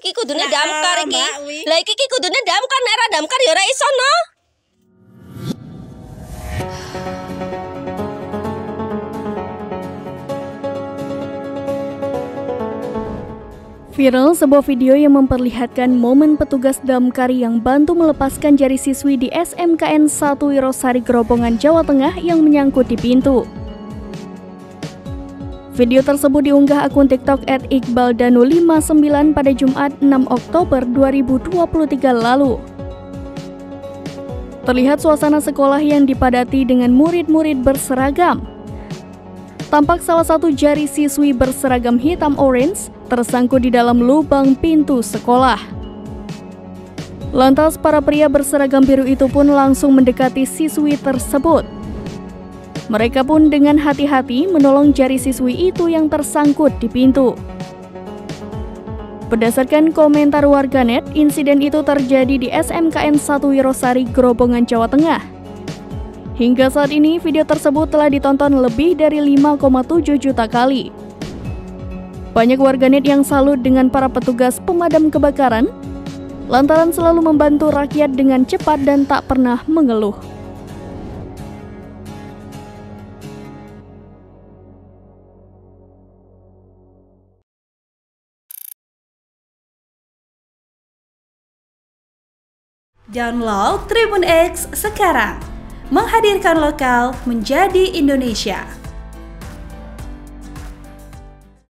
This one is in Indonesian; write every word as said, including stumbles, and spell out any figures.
iki kudune damkar iki. Lah iki iki kudune damkar, nek ora damkar ya ora iso no. Viral sebuah video yang memperlihatkan momen petugas damkar yang bantu melepaskan jari siswi di S M K N satu Wirosari Grobogan, Jawa Tengah yang menyangkut di pintu. Video tersebut diunggah akun TikTok et iqbal danu lima sembilan pada Jumat enam Oktober dua ribu dua puluh tiga lalu. Terlihat suasana sekolah yang dipadati dengan murid-murid berseragam. Tampak salah satu jari siswi berseragam hitam orange tersangkut di dalam lubang pintu sekolah. Lantas para pria berseragam biru itu pun langsung mendekati siswi tersebut. Mereka pun dengan hati-hati menolong jari siswi itu yang tersangkut di pintu. Berdasarkan komentar warganet, insiden itu terjadi di S M K N satu Wirosari Grobogan, Jawa Tengah. Hingga saat ini, video tersebut telah ditonton lebih dari lima koma tujuh juta kali. Banyak warganet yang salut dengan para petugas pemadam kebakaran, lantaran selalu membantu rakyat dengan cepat dan tak pernah mengeluh. Download Tribun X sekarang, menghadirkan lokal menjadi Indonesia.